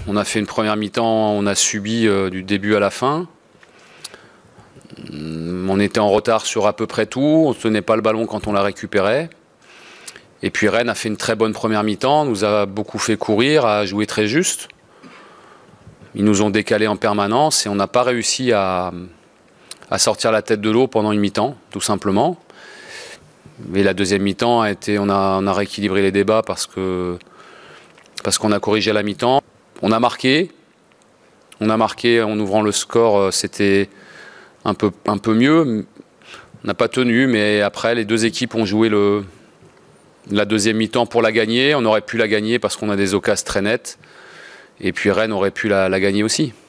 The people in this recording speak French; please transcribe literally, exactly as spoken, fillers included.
On a fait une première mi-temps, on a subi euh, du début à la fin. On était en retard sur à peu près tout, on ne tenait pas le ballon quand on la récupérait. Et puis Rennes a fait une très bonne première mi-temps, nous a beaucoup fait courir, a joué très juste. Ils nous ont décalé en permanence et on n'a pas réussi à, à sortir la tête de l'eau pendant une mi-temps, tout simplement. Mais la deuxième mi-temps a été, on a, on a rééquilibré les débats parce que parce qu'on a corrigé la mi-temps. On a marqué, on a marqué en ouvrant le score, c'était un peu, un peu mieux. On n'a pas tenu, mais après les deux équipes ont joué le, la deuxième mi-temps pour la gagner. On aurait pu la gagner parce qu'on a des occasions très nettes. Et puis Rennes aurait pu la, la gagner aussi.